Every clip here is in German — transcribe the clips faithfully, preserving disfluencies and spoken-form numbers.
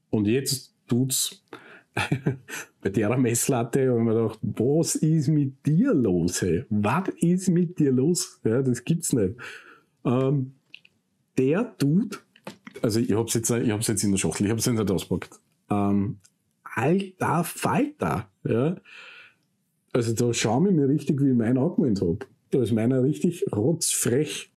Und jetzt tut's bei der Messlatte, habe ich mir gedacht, was ist mit dir los? Hey? Was ist mit dir los? Ja, das gibt's nicht. Ähm, der tut, also ich hab's jetzt, ich hab's jetzt in der Schachtel, ich hab's jetzt nicht ausgepackt. Ähm, alter Falter, ja. Also da schaue ich mir richtig, wie ich meinen angemeldet habe. Da ist meiner richtig rotzfrech.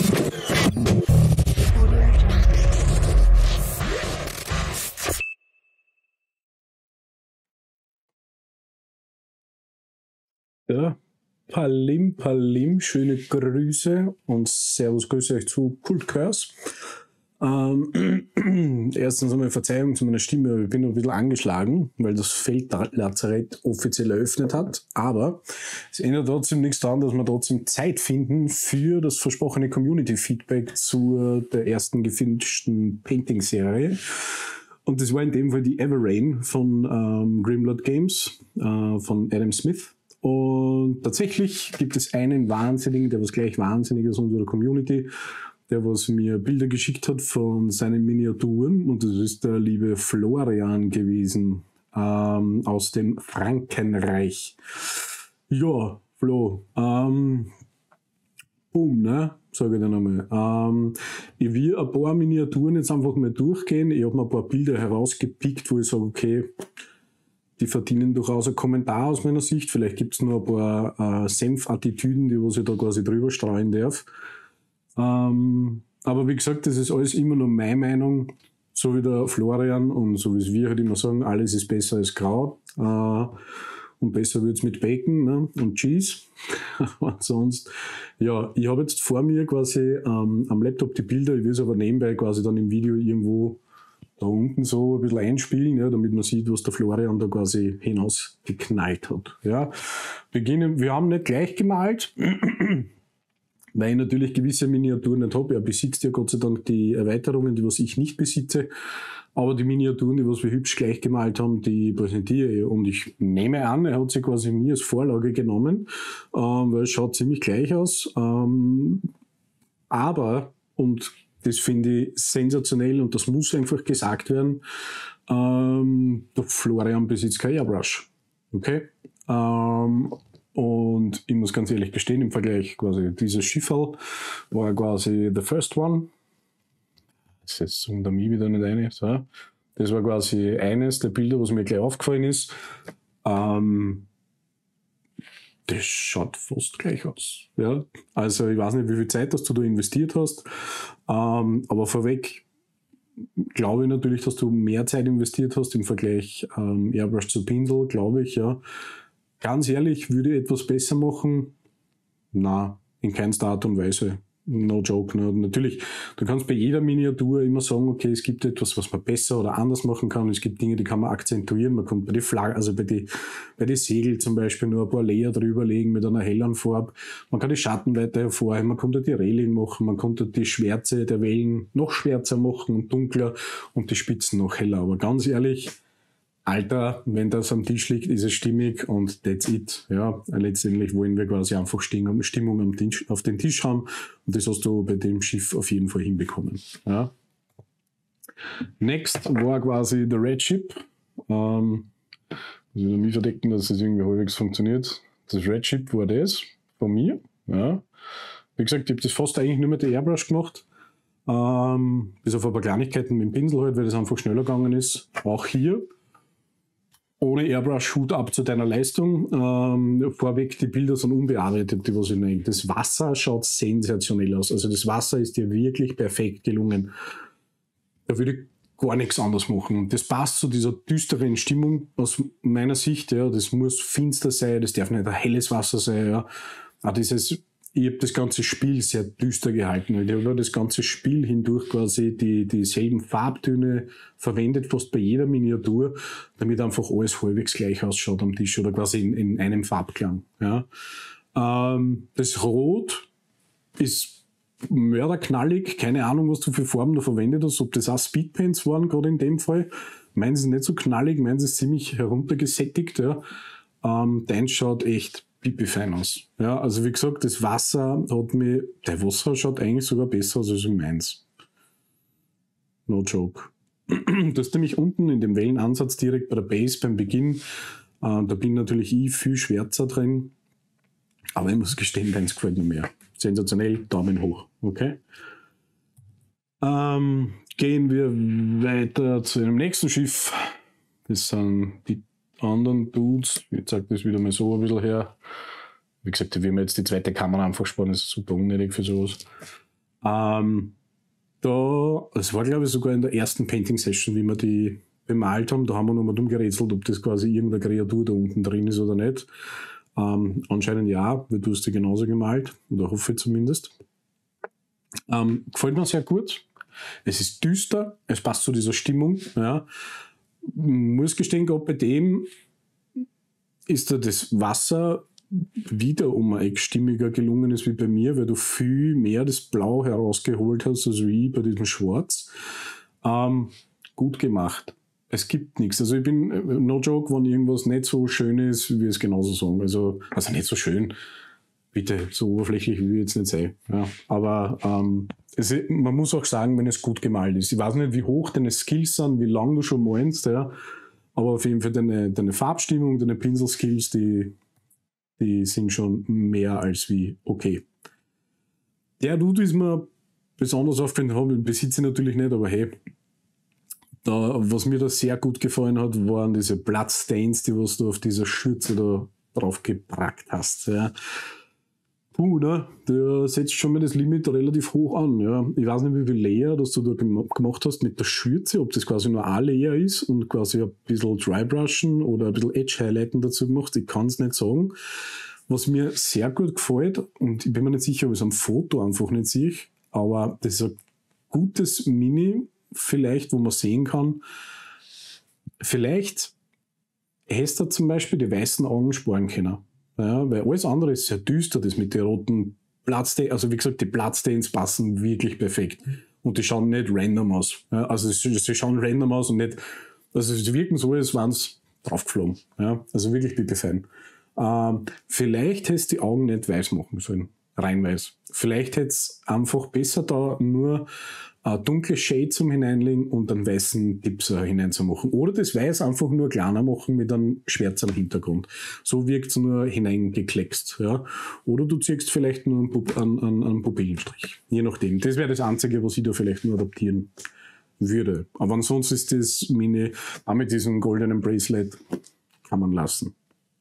Ja, Palim, Palim, schöne Grüße und Servus, grüße euch zu Kult Curse. Ähm, erstens einmal Verzeihung zu meiner Stimme, ich bin noch ein bisschen angeschlagen, weil das Feldlazarett offiziell eröffnet hat, aber es ändert trotzdem nichts daran, dass wir trotzdem Zeit finden für das versprochene Community-Feedback zu der ersten gefinischten Painting-Serie. Und das war in dem Fall die Everrain von ähm, Grimlord Games, äh, von Adam Smith. Und tatsächlich gibt es einen Wahnsinnigen, der was gleich wahnsinnig ist unserer Community, der was mir Bilder geschickt hat von seinen Miniaturen, und das ist der liebe Florian gewesen, ähm, aus dem Frankenreich. Ja, Flo, ähm, boom, ne, sage ich dir nochmal. Ähm, ich will ein paar Miniaturen jetzt einfach mal durchgehen. Ich habe mir ein paar Bilder herausgepickt, wo ich sage, okay, die verdienen durchaus einen Kommentar aus meiner Sicht. Vielleicht gibt es noch ein paar äh, Senf-Attitüden, die was ich da quasi drüber streuen darf. Ähm, aber wie gesagt, das ist alles immer nur meine Meinung, so wie der Florian und so wie es wir halt immer sagen, alles ist besser als grau, äh, und besser wird es mit Bacon, ne, und Cheese. Und sonst, ja, ich habe jetzt vor mir quasi ähm, am Laptop die Bilder, ich will es aber nebenbei quasi dann im Video irgendwo da unten so ein bisschen einspielen, ja, damit man sieht, was der Florian da quasi hinausgeknallt hat. Ja. Beginnen, wir haben nicht gleich gemalt, weil ich natürlich gewisse Miniaturen nicht habe. Er besitzt ja Gott sei Dank die Erweiterungen, die was ich nicht besitze. Aber die Miniaturen, die was wir hübsch gleich gemalt haben, die präsentiere ich. Und ich nehme an, er hat sie quasi mir als Vorlage genommen, ähm, weil es schaut ziemlich gleich aus. Ähm, aber, und das finde ich sensationell und das muss einfach gesagt werden, ähm, der Florian besitzt kein Airbrush. Okay? Ähm, Und ich muss ganz ehrlich gestehen, im Vergleich quasi dieses Schifferl war quasi the first one. Das ist jetzt unter mir wieder nicht eine. So. Das war quasi eines der Bilder, was mir gleich aufgefallen ist. Ähm, das schaut fast gleich aus. Ja? Also ich weiß nicht, wie viel Zeit dass du da investiert hast, ähm, aber vorweg glaube ich natürlich, dass du mehr Zeit investiert hast im Vergleich ähm, Airbrush zu Pinsel, glaube ich, ja. Ganz ehrlich, würde ich etwas besser machen? Na, in keinster Art und Weise. No joke. Ne? Natürlich, du kannst bei jeder Miniatur immer sagen, okay, es gibt etwas, was man besser oder anders machen kann. Es gibt Dinge, die kann man akzentuieren. Man kommt bei den Flaggen, also bei den bei die Segel zum Beispiel nur ein paar Layer drüber legen mit einer helleren Farbe. Man kann die Schatten weiter hervorheben. Man konnte die Reling machen. Man konnte die Schwärze der Wellen noch schwärzer machen und dunkler und die Spitzen noch heller. Aber ganz ehrlich, Alter, wenn das am Tisch liegt, ist es stimmig und that's it. Ja, letztendlich wollen wir quasi einfach Stimmung, Stimmung am Tisch, auf den Tisch haben und das hast du bei dem Schiff auf jeden Fall hinbekommen. Ja. Next war quasi der Red Ship. Ähm, also ich mich verdecken, dass es irgendwie halbwegs funktioniert. Das Red Ship war das von mir. Ja. Wie gesagt, ich habe das fast eigentlich nur mit der Airbrush gemacht. Ähm, bis auf ein paar Kleinigkeiten mit dem Pinsel halt, weil das einfach schneller gegangen ist. Auch hier. Ohne Airbrush, Hut ab zu deiner Leistung. Ähm, vorweg, die Bilder sind unbearbeitet, die was ich nehme. Das Wasser schaut sensationell aus. Also das Wasser ist dir wirklich perfekt gelungen. Da würde ich gar nichts anderes machen. Und das passt zu dieser düsteren Stimmung aus meiner Sicht. Ja. Das muss finster sein, das darf nicht ein helles Wasser sein. Ja. Auch dieses, ich habe das ganze Spiel sehr düster gehalten. Ich habe das ganze Spiel hindurch quasi die dieselben Farbtöne verwendet, fast bei jeder Miniatur, damit einfach alles halbwegs gleich ausschaut am Tisch oder quasi in, in einem Farbklang. Ja. Ähm, das Rot ist mörderknallig, keine Ahnung, was du für Farben da verwendet hast, ob das auch Speedpaints waren, gerade in dem Fall. Meins ist nicht so knallig, meins ist ziemlich heruntergesättigt. Ja. Ähm, deins schaut echt pipi fein aus. Ja, also wie gesagt, das Wasser hat mir, der Wasser schaut eigentlich sogar besser aus als meins. No joke. Du hast nämlich unten in dem Wellenansatz direkt bei der Base beim Beginn, äh, da bin natürlich ich viel schwärzer drin, aber ich muss gestehen, deins gefällt mir mehr. Sensationell, Daumen hoch, okay? Ähm, gehen wir weiter zu dem nächsten Schiff. Das sind die anderen Dudes. Ich zeige das wieder mal so ein bisschen her. Wie gesagt, wir haben jetzt die zweite Kamera einfach sparen, das ist super unnötig für sowas. Ähm, da, es war glaube ich sogar in der ersten Painting-Session, wie wir die bemalt haben, da haben wir nochmal dumm gerätselt, ob das quasi irgendeine Kreatur da unten drin ist oder nicht. Ähm, anscheinend ja, weil du hast die genauso gemalt, oder hoffe ich zumindest. Ähm, gefällt mir sehr gut. Es ist düster, es passt zu dieser Stimmung. Ja. Muss gestehen, gerade bei dem ist da das Wasser wieder um ein Eck stimmiger gelungen ist wie bei mir, weil du viel mehr das Blau herausgeholt hast, als wie bei diesem Schwarz. Ähm, gut gemacht. Es gibt nichts. Also ich bin, no joke, wenn irgendwas nicht so schön ist, wie es genauso sagen. Also, also nicht so schön. Bitte, so oberflächlich will ich jetzt nicht sein. Ja, aber ähm, es, man muss auch sagen, wenn es gut gemalt ist. Ich weiß nicht, wie hoch deine Skills sind, wie lange du schon malst, ja, aber auf jeden Fall deine, deine Farbstimmung, deine Pinselskills, die Die sind schon mehr als wie okay. Der Dude ist mir besonders aufgefallen, habe ich besitze ich natürlich nicht, aber hey, da, was mir da sehr gut gefallen hat, waren diese Bloodstains, die was du auf dieser Schürze da drauf geprackt hast. Ja. Puh, ne? Der setzt schon mal das Limit relativ hoch an. Ja. Ich weiß nicht, wie viel Layer das du da gemacht hast mit der Schürze, ob das quasi nur ein Layer ist und quasi ein bisschen Drybrushen oder ein bisschen Edge-Highlighten dazu gemacht. Ich kann es nicht sagen. Was mir sehr gut gefällt, und ich bin mir nicht sicher, ob ich es am Foto einfach nicht sehe, aber das ist ein gutes Mini, vielleicht, wo man sehen kann, vielleicht hättest du zum Beispiel die weißen Augen sparen können. Ja, weil alles andere ist sehr düster, das mit den roten Bloodstains, also wie gesagt, die Bloodstains passen wirklich perfekt. Und die schauen nicht random aus. Ja, also sie schauen random aus und nicht, also sie wirken so, als wären sie draufgeflogen. Ja, also wirklich bitte fein. Ähm, vielleicht hättest du die Augen nicht weiß machen sollen, rein weiß. Vielleicht hätte es einfach besser da nur äh, dunkle Shades zum Hineinlegen und einen weißen Dipser hineinzumachen. Oder das Weiß einfach nur kleiner machen mit einem Schwärz am Hintergrund. So wirkt es nur hineingekleckst. Ja? Oder du ziehst vielleicht nur einen, Pup einen, einen, einen Pupillenstrich. Je nachdem. Das wäre das Einzige, was ich da vielleicht nur adaptieren würde. Aber ansonsten ist das Mini, auch mit diesem goldenen Bracelet, kann man lassen.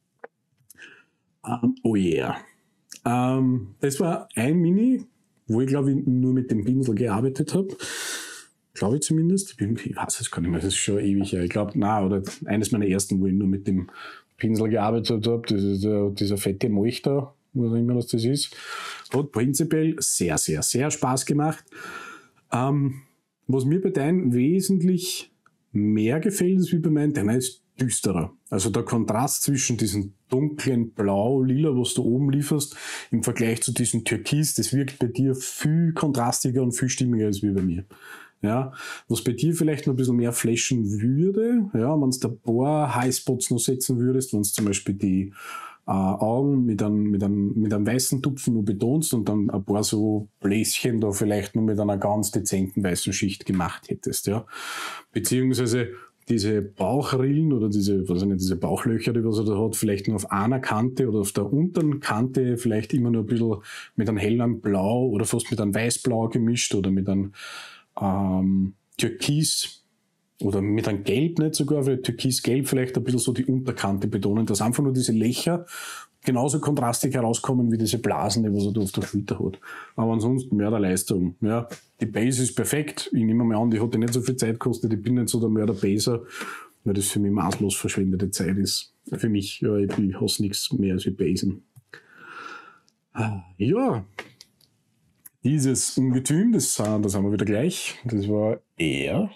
Um, oh yeah. Um, das war ein Mini, wo ich glaube ich nur mit dem Pinsel gearbeitet habe. Glaube ich zumindest. Ich, bin, ich weiß es gar nicht mehr, das ist schon ewig her. Ich glaube, na oder eines meiner ersten, wo ich nur mit dem Pinsel gearbeitet habe. Das ist der, dieser fette Molch da, was auch immer das ist. Hat prinzipiell sehr, sehr, sehr Spaß gemacht. Um, was mir bei deinem wesentlich mehr gefällt, ist wie bei meinem, deiner ist düsterer. Also der Kontrast zwischen diesem dunklen Blau, Lila, was du oben lieferst, im Vergleich zu diesem Türkis, das wirkt bei dir viel kontrastiger und viel stimmiger als wie bei mir. Ja, was bei dir vielleicht noch ein bisschen mehr flashen würde, ja, wenn du ein paar Highspots noch setzen würdest, wenn du zum Beispiel die äh, Augen mit einem, mit, einem, mit einem weißen Tupfen nur betonst und dann ein paar so Bläschen da vielleicht nur mit einer ganz dezenten weißen Schicht gemacht hättest, ja. Beziehungsweise diese Bauchrillen oder diese, was ich nicht, diese Bauchlöcher, die was er da hat, vielleicht nur auf einer Kante oder auf der unteren Kante vielleicht immer nur ein bisschen mit einem hellen Blau oder fast mit einem Weißblau gemischt oder mit einem ähm, Türkis oder mit einem Gelb nicht sogar, weil Türkis-Gelb vielleicht ein bisschen so die Unterkante betonen, dass einfach nur diese Löcher genauso kontrastig herauskommen wie diese Blasen, die was er da auf der Schulter hat. Aber ansonsten Mörderleistung. Ja, die Base ist perfekt. Ich nehme mal an, die hat nicht so viel Zeit gekostet. Ich bin nicht so der Mörder-Baser, weil das für mich maßlos verschwendete Zeit ist. Für mich, ja, ich, ich hasse nichts mehr als wie Basen. Ja, dieses Ungetüm, das, das haben wir wieder gleich. Das war er.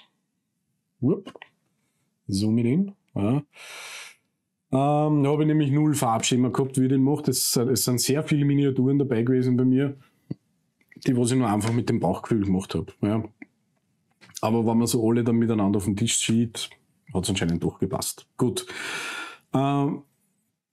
Zoom in. Ja. Ähm, da habe ich nämlich null Farbschema gehabt, wie ich den mache. Es, es sind sehr viele Miniaturen dabei gewesen bei mir, die was ich nur einfach mit dem Bauchgefühl gemacht habe. Ja. Aber wenn man so alle dann miteinander auf den Tisch sieht, hat es anscheinend doch gepasst. Gut. Ähm,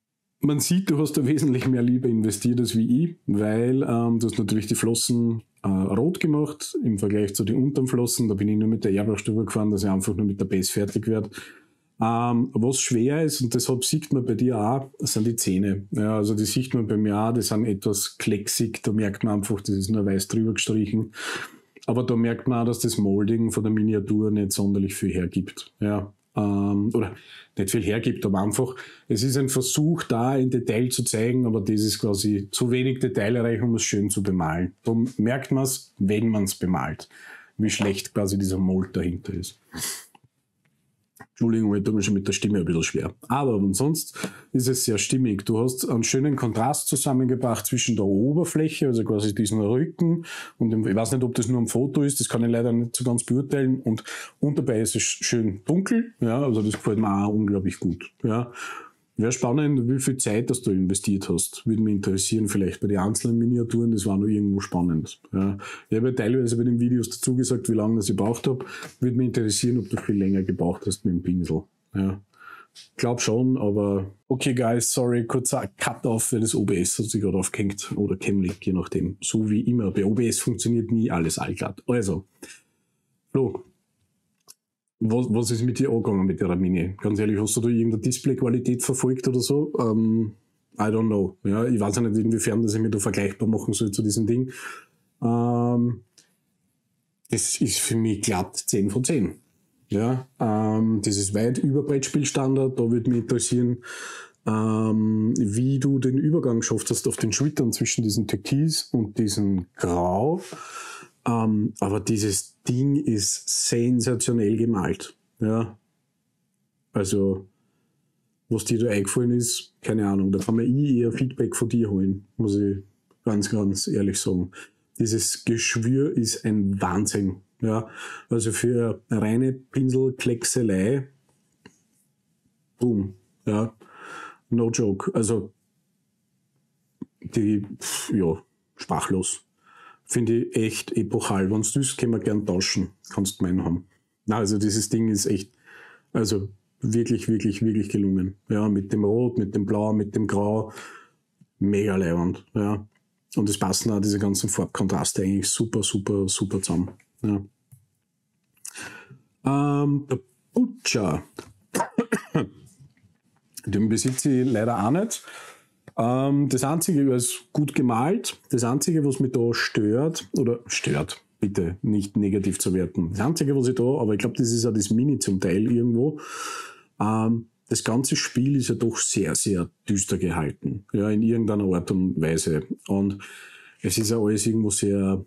Man sieht, du hast da wesentlich mehr Liebe investiert als wie ich, weil ähm, du hast natürlich die Flossen äh, rot gemacht im Vergleich zu den unteren Flossen. Da bin ich nur mit der Airbrush drüber gefahren, dass ich einfach nur mit der Base fertig werde. Ähm, was schwer ist, und deshalb sieht man bei dir auch, sind die Zähne. Ja, also die sieht man bei mir auch, die sind etwas klecksig, da merkt man einfach, das ist nur weiß drüber gestrichen. Aber da merkt man auch, dass das Molding von der Miniatur nicht sonderlich viel hergibt. Ja. Ähm, oder nicht viel hergibt, aber einfach, es ist ein Versuch da, ein Detail zu zeigen, aber das ist quasi zu wenig detailreich, um es schön zu bemalen. Da merkt man es, wenn man es bemalt, wie schlecht quasi dieser Mold dahinter ist. Entschuldigung, ich tue mir schon mit der Stimme ein bisschen schwer. Aber sonst ist es sehr stimmig. Du hast einen schönen Kontrast zusammengebracht zwischen der Oberfläche, also quasi diesen Rücken, und dem, ich weiß nicht, ob das nur ein Foto ist, das kann ich leider nicht so ganz beurteilen. Und, und dabei ist es schön dunkel, ja, also das gefällt mir auch unglaublich gut. Ja. Wäre spannend, wie viel Zeit das du investiert hast. Würde mich interessieren, vielleicht bei den einzelnen Miniaturen, das war noch irgendwo spannend. Ja. Ich habe ja teilweise bei den Videos dazu gesagt, wie lange das ich gebraucht habe. Würde mich interessieren, ob du viel länger gebraucht hast mit dem Pinsel. Ja. Glaub schon, aber okay, guys, sorry, kurzer Cut-Off, weil das O B S hat sich gerade aufgehängt oder Chemlink, je nachdem. So wie immer. Bei O B S funktioniert nie alles allglatt. Also, Flo. Was, was ist mit dir angegangen mit der Mini? Ganz ehrlich, hast du da irgendeine Displayqualität verfolgt oder so? Ähm, I don't know. Ja, ich weiß ja nicht, inwiefern das ich mir da vergleichbar machen soll zu diesem Ding. Ähm, das ist für mich glatt zehn von zehn. Ja, ähm, das ist weit über Brettspielstandard. Da würde mich interessieren, ähm, wie du den Übergang geschafft hast auf den Schultern zwischen diesem Türkis und diesem Grau. Um, aber dieses Ding ist sensationell gemalt. Ja. Also, was dir da eingefallen ist, keine Ahnung, da kann man eh eher Feedback von dir holen, muss ich ganz, ganz ehrlich sagen. Dieses Geschwür ist ein Wahnsinn. Ja. Also für reine Pinselkleckselei, boom, ja, no joke. Also, die, ja, sprachlos. Finde ich echt epochal. Wenn du das, können wir gern tauschen. Kannst du meinen haben. Na, also dieses Ding ist echt, also wirklich, wirklich, wirklich gelungen. Ja, mit dem Rot, mit dem Blau, mit dem Grau. Mega leibend. Ja. Und es passen auch diese ganzen Farbkontraste eigentlich super, super, super zusammen. Ja. Ähm, der Butcher. Den besitze ich leider auch nicht. Ähm, das Einzige, er ist gut gemalt. Das Einzige, was mich da stört, oder stört, bitte nicht negativ zu werten. Das Einzige, was ich da, aber ich glaube, das ist ja das Mini zum Teil irgendwo, ähm, das ganze Spiel ist ja doch sehr, sehr düster gehalten. Ja, in irgendeiner Art und Weise. Und es ist ja alles irgendwo sehr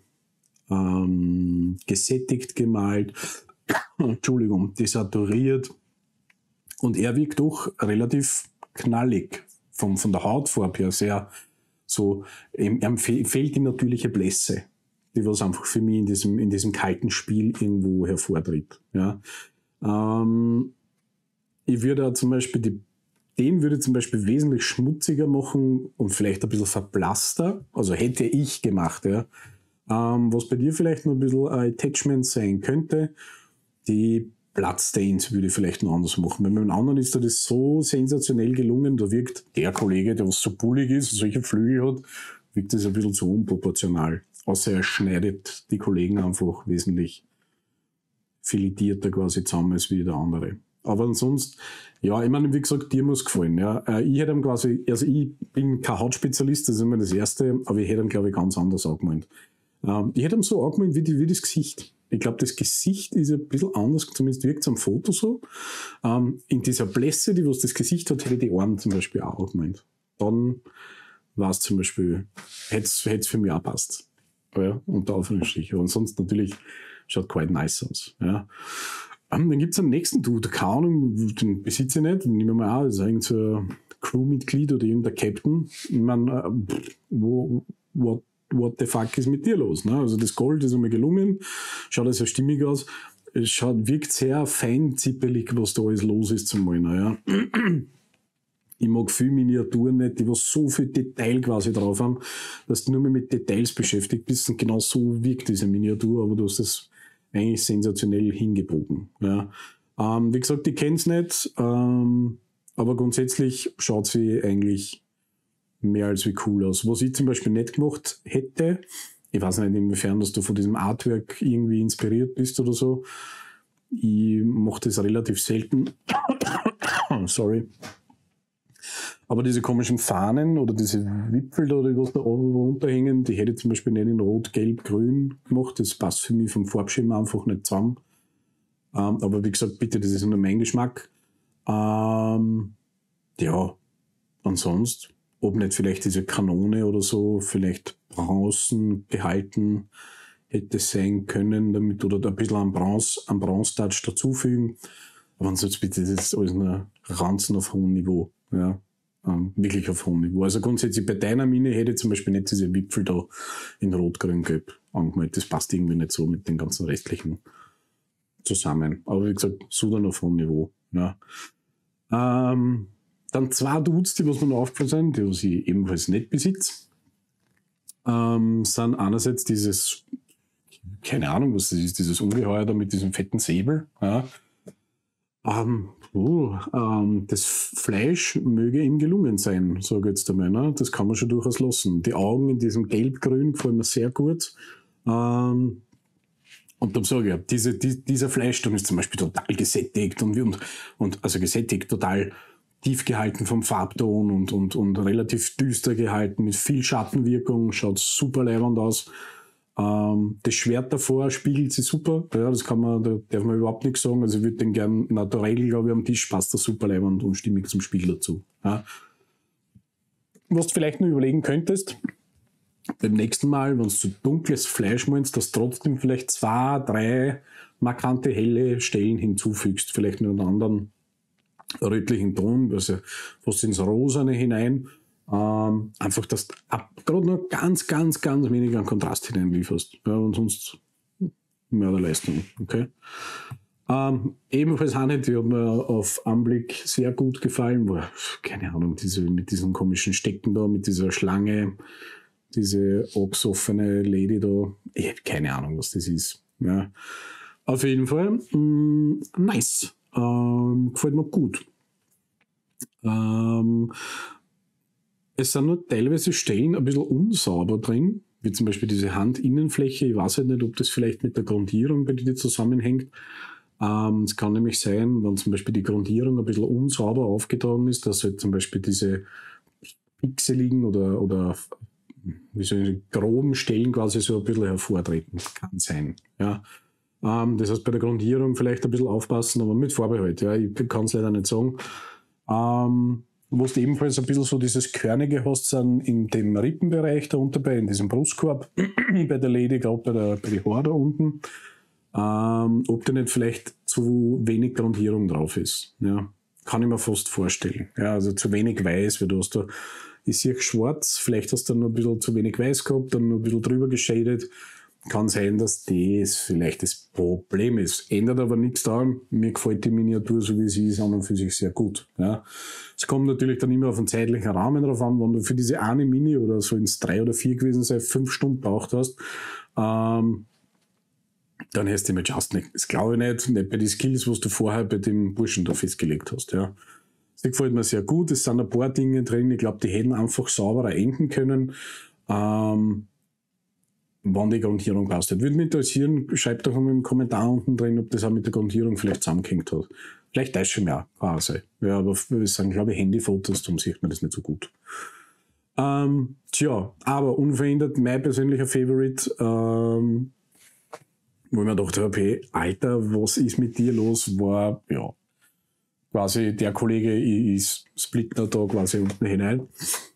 ähm, gesättigt gemalt. Entschuldigung, desaturiert. Und er wirkt doch relativ knallig. Von, von der Hautfarbe her sehr so, ihm, ihm fehlt die natürliche Blässe, die was einfach für mich in diesem, in diesem kalten Spiel irgendwo hervortritt. Ja. Ähm, ich würde zum Beispiel die, den würde ich zum Beispiel wesentlich schmutziger machen und vielleicht ein bisschen verblasster, also hätte ich gemacht, ja. Ähm, was bei dir vielleicht noch ein bisschen ein Attachment sein könnte, die Bloodstains würde ich vielleicht noch anders machen. Bei einem anderen ist da das so sensationell gelungen, da wirkt der Kollege, der was so bullig ist, solche Flügel hat, wirkt das ein bisschen zu unproportional. Außer er schneidet die Kollegen einfach wesentlich filetierter quasi zusammen als wie der andere. Aber ansonsten, ja, ich meine, wie gesagt, dir muss gefallen. Ja. Ich hätte ihm quasi, also ich bin kein Hautspezialist, das ist immer das Erste, aber ich hätte ihm, glaube ich, ganz anders angemalt. Ich hätte ihm so angemalt wie, die, wie das Gesicht. Ich glaube, das Gesicht ist ein bisschen anders, zumindest wirkt es am Foto so. Ähm, in dieser Blässe, die was das Gesicht hat, hätte ich die Arme zum Beispiel auch gemeint. Dann war es zum Beispiel, hätte es für mich auch passt. Ja, unter Anführungsstrichen. Und sonst natürlich schaut quite nice aus. Ja. Ähm, dann gibt es einen nächsten Dude, keine Ahnung, den besitze ich nicht, den nehmen wir mal an, das ist irgend so ein Crewmitglied oder irgendein Captain. Ich meine, äh, wo, what what the fuck ist mit dir los? Ne? Also das Gold ist einmal gelungen, schaut sehr stimmig aus, es schaut, wirkt sehr feinzippelig, was da alles los ist zum Malen. Ja. Ich mag viele Miniaturen nicht, die was so viel Detail quasi drauf haben, dass du nur mehr mit Details beschäftigt bist und genau so wirkt diese Miniatur, aber du hast das eigentlich sensationell hingebogen. Ja. Ähm, wie gesagt, ich kenne es nicht, ähm, aber grundsätzlich schaut sie eigentlich mehr als wie cool aus. Was ich zum Beispiel nicht gemacht hätte, ich weiß nicht, inwiefern, dass du von diesem Artwork irgendwie inspiriert bist oder so. Ich mache das relativ selten. Sorry. Aber diese komischen Fahnen oder diese Wipfel oder was da oben runterhängen, die hätte ich zum Beispiel nicht in Rot, Gelb, Grün gemacht. Das passt für mich vom Farbschema einfach nicht zusammen. Ähm, aber wie gesagt, bitte, das ist nur mein Geschmack. Ähm, ja, ansonsten, ob nicht vielleicht diese Kanone oder so, vielleicht Bronzen gehalten hätte sein können, damit oder ein bisschen an Bronze, an Bronze-Touch dazufügen. Aber ansonsten bitte, das ist alles nur Ranzen auf hohem Niveau. Ja, ähm, wirklich auf hohem Niveau. Also grundsätzlich bei deiner Mine hätte ich zum Beispiel nicht diese Wipfel da in Rot, Grün, Gelb angemalt. Das passt irgendwie nicht so mit den ganzen restlichen zusammen. Aber wie gesagt, Sudan auf hohem Niveau. Ja. Ähm, dann zwei Dudes, die was mir noch aufgefallen sind, die was ich ebenfalls nicht besitze, ähm, sind einerseits dieses, keine Ahnung, was das ist, dieses Ungeheuer da mit diesem fetten Säbel. Ja. Ähm, uh, ähm, das Fleisch möge ihm gelungen sein, sage ich jetzt einmal. Ne? Das kann man schon durchaus lassen. Die Augen in diesem Gelb-Grün gefallen mir sehr gut. Ähm, Und dann sage ich ja, diese, die, dieser Fleischton ist zum Beispiel total gesättigt und, und, und also gesättigt, total tief gehalten vom Farbton und, und, und relativ düster gehalten, mit viel Schattenwirkung, schaut super leibend aus. Ähm, das Schwert davor spiegelt sich super, ja, das kann man, da darf man überhaupt nichts sagen. Also ich würde den gern naturell, glaube ich, am Tisch passt das super leibend und stimmig zum Spiel dazu. Ja. Was du vielleicht noch überlegen könntest, beim nächsten Mal, wenn du dunkles Fleisch meinst, dass trotzdem vielleicht zwei, drei markante helle Stellen hinzufügst, vielleicht mit einem anderen rötlichen Ton, also fast ins Rosane hinein, ähm, einfach, dass du gerade noch ganz, ganz, ganz wenig an Kontrast hineinlieferst. Ja, und sonst mehr der Leistung. Okay? Ähm, ebenfalls eine, die hat mir auf Anblick sehr gut gefallen, war, keine Ahnung, diese, mit diesem komischen Stecken da, mit dieser Schlange, diese abgesoffene Lady da, ich habe keine Ahnung, was das ist. Ja. Auf jeden Fall, mh, nice. Ähm, gefällt mir gut. Ähm, es sind nur teilweise Stellen ein bisschen unsauber drin, wie zum Beispiel diese Handinnenfläche. Ich weiß halt nicht, ob das vielleicht mit der Grundierung bei dir zusammenhängt. Ähm, es kann nämlich sein, wenn zum Beispiel die Grundierung ein bisschen unsauber aufgetragen ist, dass halt zum Beispiel diese pixeligen oder, oder wie soll ich, groben Stellen quasi so ein bisschen hervortreten. Kann sein. Ja. Ähm, das heißt, bei der Grundierung vielleicht ein bisschen aufpassen, aber mit Vorbehalt. Ja. Ich kann es leider nicht sagen. Ähm, wo du ebenfalls ein bisschen so dieses Körnige hast, sind in dem Rippenbereich da unten bei, in diesem Brustkorb, bei der Lady, gerade bei der, bei der Haare da unten, ähm, ob da nicht vielleicht zu wenig Grundierung drauf ist. Ja. Kann ich mir fast vorstellen. Ja, also zu wenig weiß, weil du hast da, ich sehe schwarz, vielleicht hast du dann noch ein bisschen zu wenig weiß gehabt, dann noch ein bisschen drüber geschadet. Kann sein, dass das vielleicht das Problem ist. Ändert aber nichts daran. Mir gefällt die Miniatur, so wie sie ist, an und für sich sehr gut. Ja. Es kommt natürlich dann immer auf den zeitlichen Rahmen drauf an, wenn du für diese eine Mini oder so ins drei oder vier gewesen sei, fünf Stunden braucht hast, ähm, dann hast du mit Just nicht. Das glaube ich nicht, nicht bei den Skills, was du vorher bei dem Burschen da festgelegt hast. Ja. Das gefällt mir sehr gut. Es sind ein paar Dinge drin. Ich glaube, die hätten einfach sauberer enden können. Ähm, wann die Grundierung passt. Würde mich interessieren, schreibt doch mal im Kommentar unten drin, ob das auch mit der Grundierung vielleicht zusammengehängt hat. Vielleicht das schon mehr. Ah, sei. Ja, aber es sind, glaube ich, Handyfotos, darum sieht man das nicht so gut. Ähm, tja, aber unverändert mein persönlicher Favorite, ähm, wo ich mir gedacht habe, hey, Alter, was ist mit dir los, war, ja, quasi der Kollege ist Splitter da quasi unten hinein.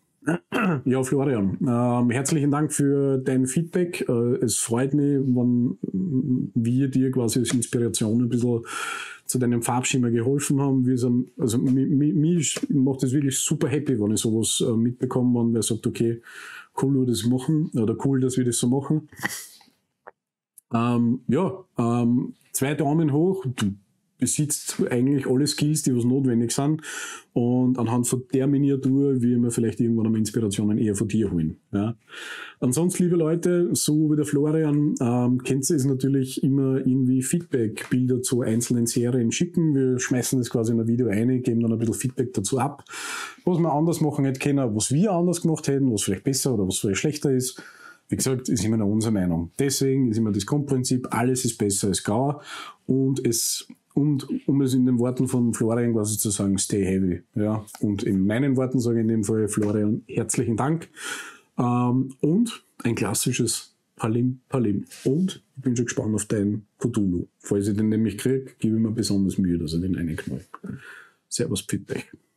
Ja, Florian, ähm, herzlichen Dank für dein Feedback. Äh, es freut mich, wenn wir dir quasi als Inspiration ein bisschen zu deinem Farbschema geholfen haben. Wir sind, also mich macht das wirklich super happy, wenn ich sowas äh, mitbekomme, wenn wer sagt, okay, cool, wir das machen oder cool, dass wir das so machen. Ähm, ja, ähm, zwei Daumen hoch. Du besitzt eigentlich alle Skills, die was notwendig sind. Und anhand von der Miniatur will man vielleicht irgendwann einmal Inspirationen eher von dir holen. Ja. Ansonsten, liebe Leute, so wie der Florian, ähm, kennt ihr es natürlich immer irgendwie Feedback-Bilder zu einzelnen Serien schicken. Wir schmeißen das quasi in ein Video ein, geben dann ein bisschen Feedback dazu ab, was wir anders machen hätten können, was wir anders gemacht hätten, was vielleicht besser oder was vielleicht schlechter ist. Wie gesagt, ist immer noch unsere Meinung. Deswegen ist immer das Grundprinzip, alles ist besser als grau. Und es, und um es in den Worten von Florian quasi zu sagen, stay heavy. Ja. Und in meinen Worten sage ich in dem Fall, Florian, herzlichen Dank. Ähm, und ein klassisches Palim Palim. Und ich bin schon gespannt auf deinen Cthulhu. Falls ich den nämlich kriege, gebe ich mir besonders Mühe, dass ich den reinknall. Servus, Feedback.